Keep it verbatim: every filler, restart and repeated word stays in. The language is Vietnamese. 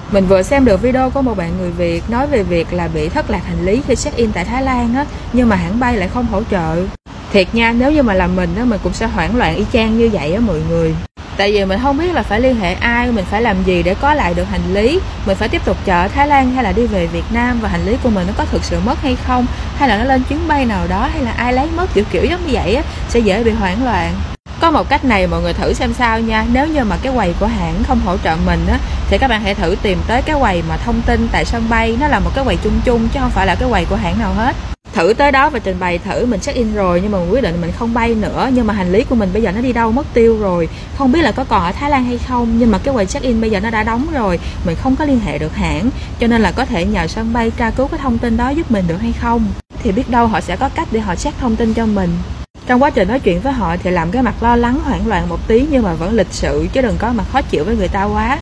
Mình vừa xem được video của một bạn người Việt nói về việc là bị thất lạc hành lý khi check-in tại Thái Lan á, nhưng mà hãng bay lại không hỗ trợ. Thiệt nha, nếu như mà là mình á, mình cũng sẽ hoảng loạn y chang như vậy á mọi người. Tại vì mình không biết là phải liên hệ ai, mình phải làm gì để có lại được hành lý, mình phải tiếp tục chờ ở Thái Lan hay là đi về Việt Nam, và hành lý của mình nó có thực sự mất hay không, hay là nó lên chuyến bay nào đó, hay là ai lấy mất, kiểu kiểu giống như vậy á, sẽ dễ bị hoảng loạn. Có một cách này mọi người thử xem sao nha. Nếu như mà cái quầy của hãng không hỗ trợ mình á, thì các bạn hãy thử tìm tới cái quầy mà thông tin tại sân bay. Nó là một cái quầy chung chung chứ không phải là cái quầy của hãng nào hết. Thử tới đó và trình bày thử mình check in rồi, nhưng mà mình quyết định mình không bay nữa, nhưng mà hành lý của mình bây giờ nó đi đâu mất tiêu rồi, không biết là có còn ở Thái Lan hay không, nhưng mà cái quầy check in bây giờ nó đã đóng rồi, mình không có liên hệ được hãng, cho nên là có thể nhờ sân bay tra cứu cái thông tin đó giúp mình được hay không. Thì biết đâu họ sẽ có cách để họ check thông tin cho mình. Trong quá trình nói chuyện với họ thì làm cái mặt lo lắng hoảng loạn một tí, nhưng mà vẫn lịch sự, chứ đừng có mặt khó chịu với người ta quá.